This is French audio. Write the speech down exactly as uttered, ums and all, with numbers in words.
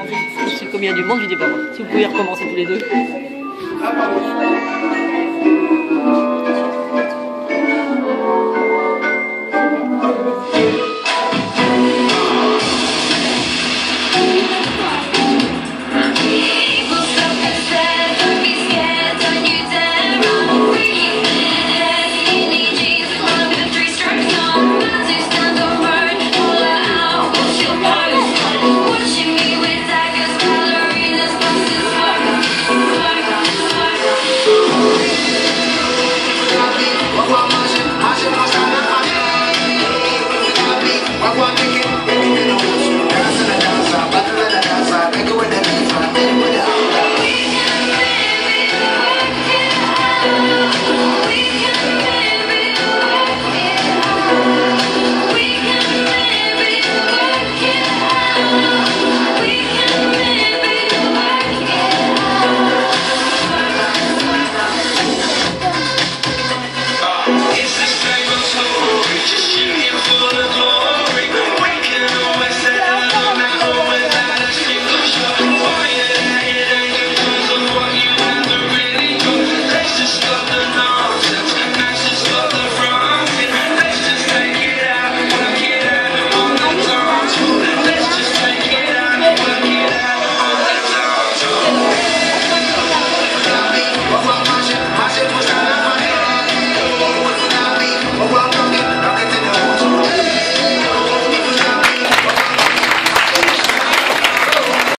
Parce que comme il y a du monde, je dis pas moi. Si vous pouvez recommencer tous les deux.